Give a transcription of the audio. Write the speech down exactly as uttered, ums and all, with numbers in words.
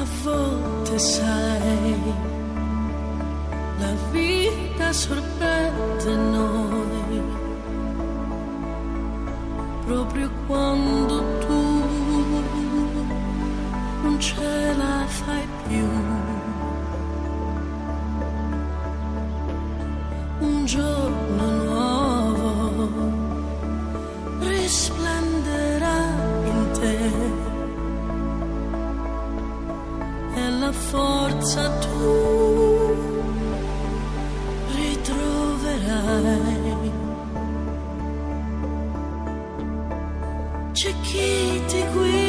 volte sai, la vita sorprende noi, proprio quando tu non ce la fai più. Un giorno nuovo risplenderà in te e la forza tu ritroverai. C'è chi ti guida